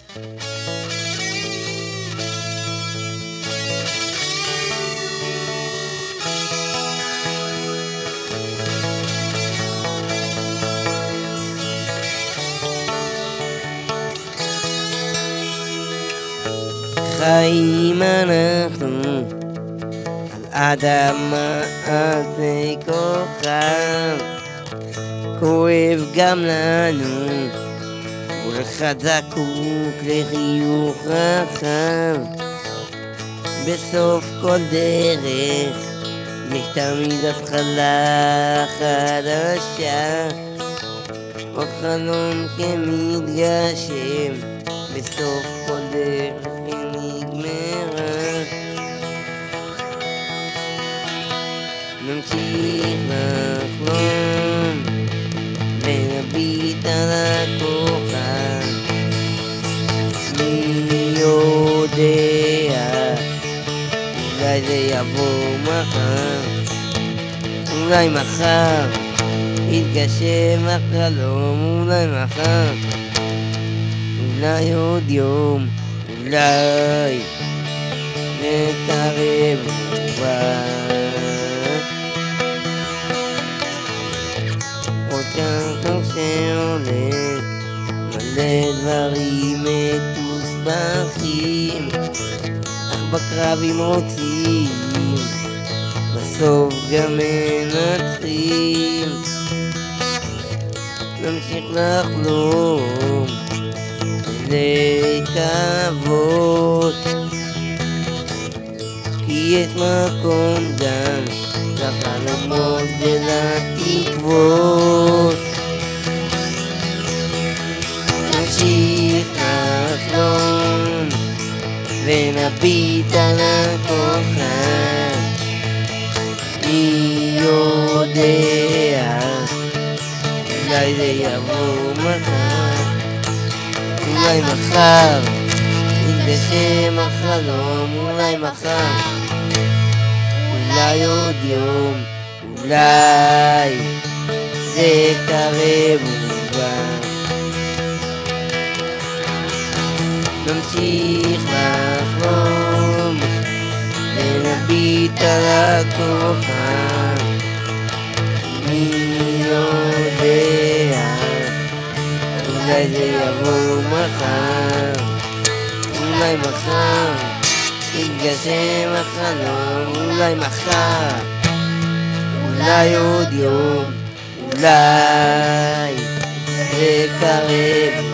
חיים אנחנו על אדמה על פני כוכב, כואב גם לנו, כל אחד זקוק לחיוך רחב. בסוף כל דרך יש תמיד התחלה חדשה, עוד חלום שמתגשם, בסוף כל דרך נגמרה. נמשיך לחלום ונביט על הכוכב, מי יודע, אולי זה יבוא מחר, אולי מחר יתגשם החלום, אולי מחר, אולי עוד יום, אולי נקרב ובא. עוד ככה שעולה מלא דברים מתוסבכים, אך בקרבים רוצים בסוף גם מנצחים. נמשיך לחלום לקוות, כי יש מקום גם לחלומות ולתקוות. נמשיך לחלום ונביט על הכוכב, מי יודע, אולי זה יבוא מחר, אולי מחר יתגשם החלום, אולי מחר, אולי עוד יום, אולי זה קרב ובא. נמשיך לחלום ונביט על הכוכב, מי יודע, אולי זה יבוא מחר, אולי מחר יתגשם החלום, אולי מחר, אולי עוד יום, אולי זה קרב